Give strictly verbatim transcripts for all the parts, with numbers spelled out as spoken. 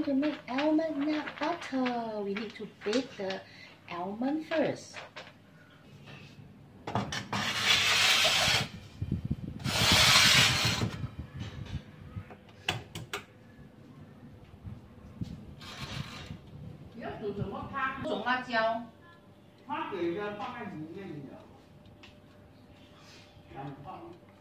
to make almond nut butter. We need to beat the almond first. 要煮什么汤？种辣椒。他给的放在里面的。想放。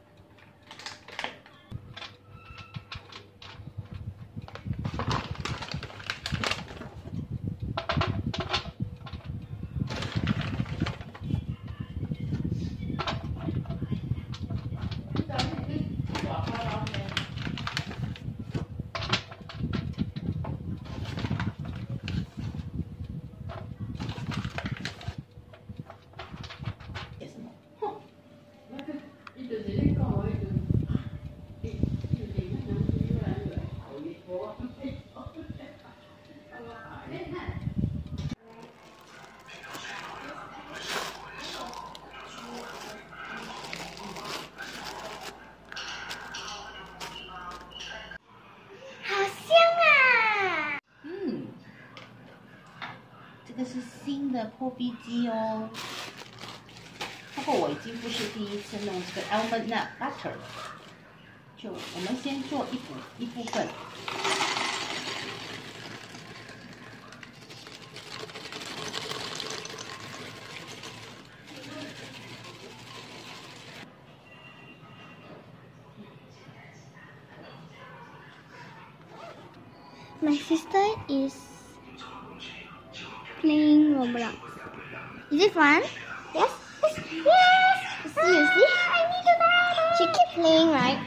这个是新的破壁机哦，不过我已经不是第一次弄这个 almond nut butter 了。就我们先做一部一部分。 My sister is playing Roblox. Is it fun? Yes? Yes! Yes! See, you see? I need to buy. She keep playing, right?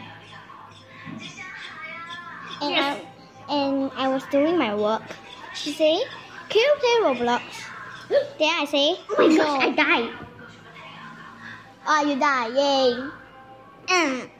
And, yes. I, and I was doing my work. She say, can you play Roblox? Then I say, oh my no. gosh, I died. Oh, you die. Yay. Mm.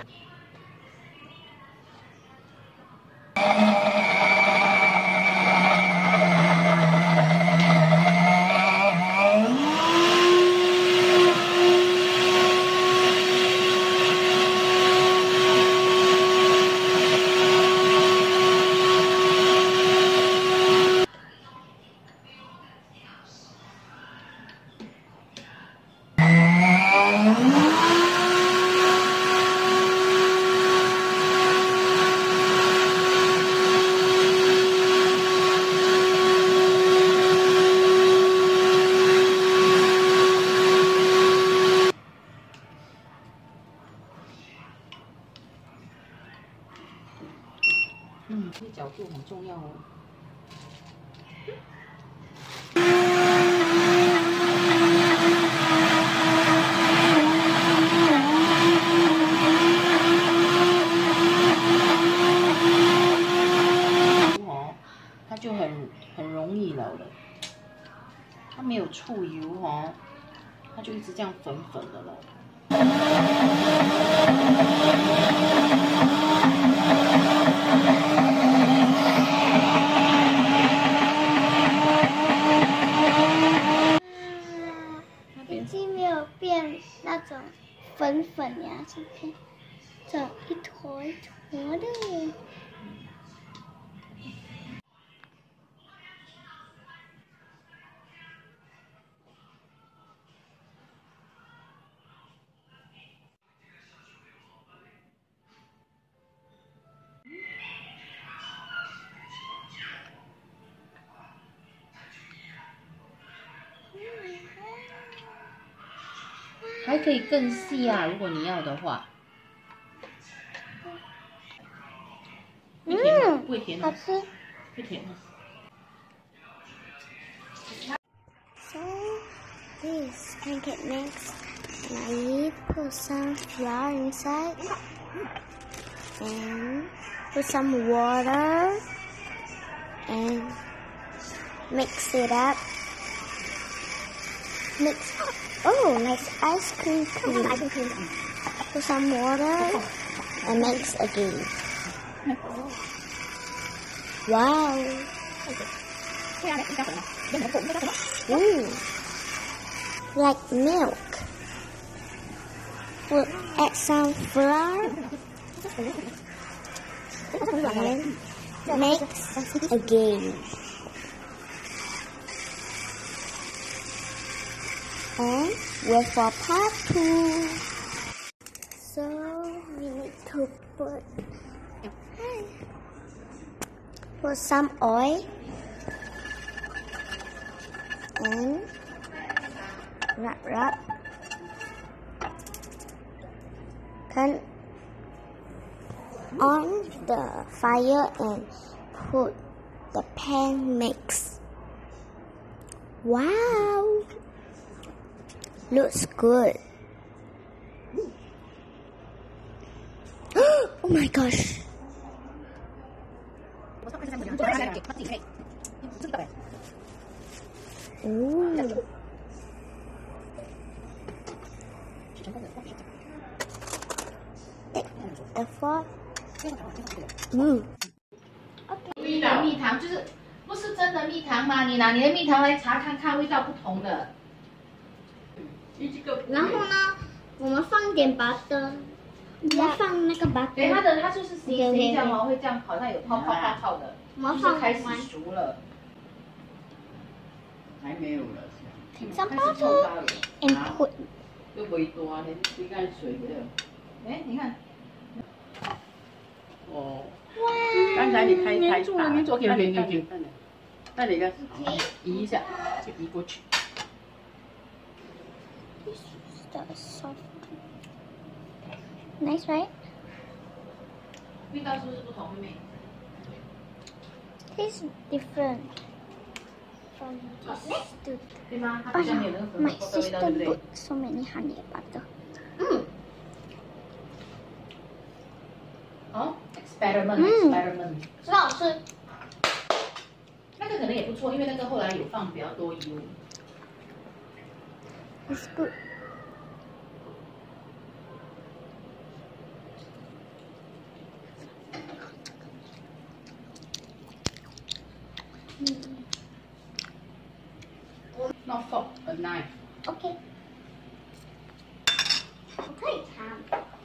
嗯，这角度很重要哦。哦，它就很很容易了了。它没有触油哦，它就一直这样粉粉的了。 已经没有变那种粉粉呀，是变这种一坨一坨的耶。 还可以更细啊，如果你要的话。嗯，不会甜好吃。 不甜的。 So this pancake mix, and I put some flour inside, and put some water, and mix it up. Mix. Oh, nice ice cream cream. Put some water and mix again. Wow. Ooh. Like milk. We'll add some flour. And mix again. And wait for part two. So we need to put put some oil and rub rub. Turn on the fire and put the pan mix. Wow, looks good. Oh my gosh. Ooh. The fork. Mm. 蜜的蜜糖就是不是真的蜜糖吗？你拿你的蜜糖来查看看，味道不同的。 然后呢，我们放点 butter， 我们放那个 butter。 对，它的它就是谁谁这样哦，会这样好像有泡泡泡泡的，就是开始熟了。 还没有了。 Some butter and put。 都未大呢，几间水了。 哎，你看。 哦。 哇！ 刚才你开开大，你做给给给给。那你个移一下，就移过去。 Soft. Nice, right? 味道是不是不同，妹妹 Tastes different from this to 对吗？它比较没有那个粉 my 粉的味道， sister 对不对 put so many honey butter. 嗯。哦 ，experiment experiment， 真好吃。那个可能也不错，因为那个后来有放比较多油。 It's good. Not fork, a knife. Okay. 我可以尝。